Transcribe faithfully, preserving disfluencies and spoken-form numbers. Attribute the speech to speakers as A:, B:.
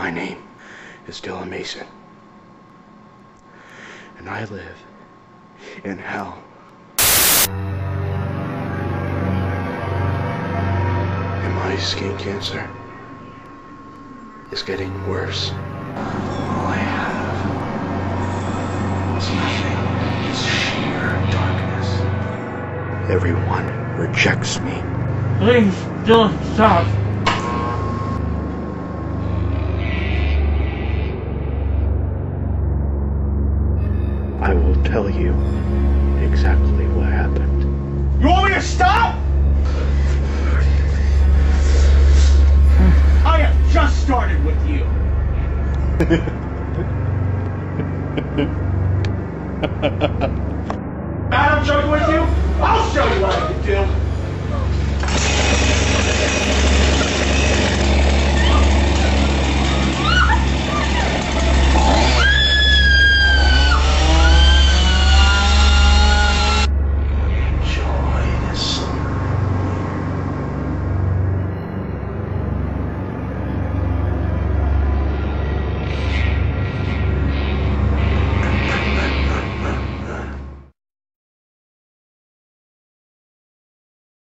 A: My name is Dylan Mason, and I live in hell. And my skin cancer is getting worse. All I have is nothing. It's sheer darkness. Everyone rejects me.
B: Please don't stop.
A: I will tell you exactly what happened.
B: You want me to stop? I have just started with you.